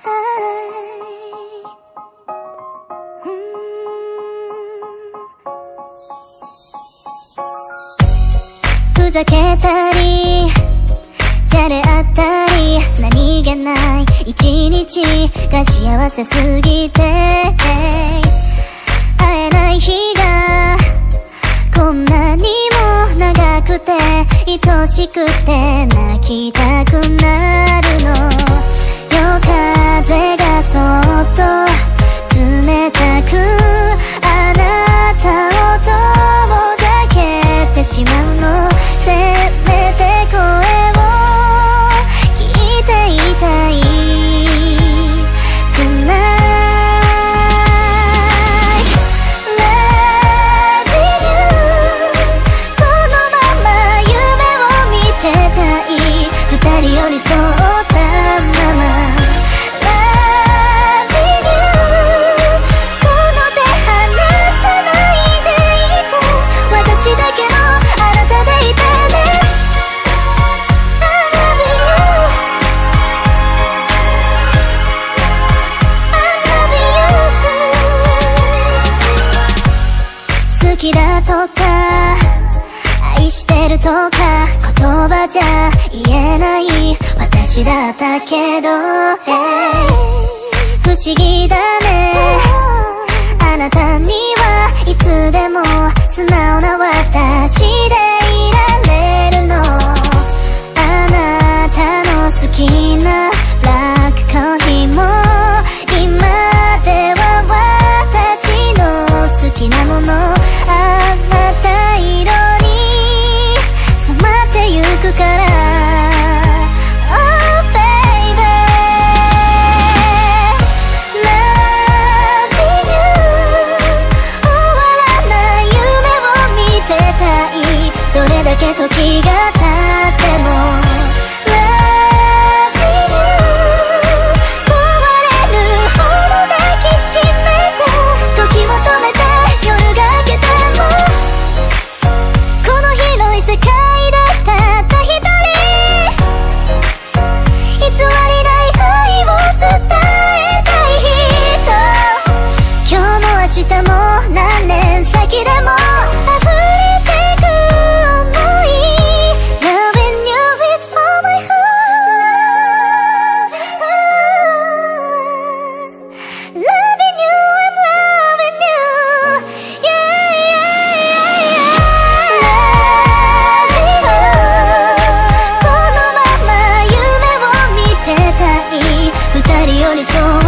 ふざけたりじゃれあったり何気ない一日が幸せすぎて会えない日がこんなにも長くて愛しくて泣きたくなるの。夜風がそっと冷たくあなたを遠ざけてしまうの。せめて声を聞いていたい Tonight Loving you このまま夢を見てたい二人寄り添ったまま Loving you この手離さないでいて私だけのあなたでいてね I love you I love you 好きだとか愛してるとか言葉じゃ言えない私だったけど、不思議だねあなたにはいつでも素直な私でいられるの。あなたの好きなブラックコーヒーも今では私の好きなものあなた色に染まってゆくから Oh baby Loving you 終わらない夢を見てたいどれだけ時が経っても Loving you 壊れるほど抱きしめて時を止めて夜が明けてもこの広い世界でたった一人偽りない愛を伝えたい人今日も明日も何年先でも溢れてく想い Loving you with all my heart Loving you I'm loving you Yeah yeah yeah Loving you このまま夢を見てたい二人寄り添う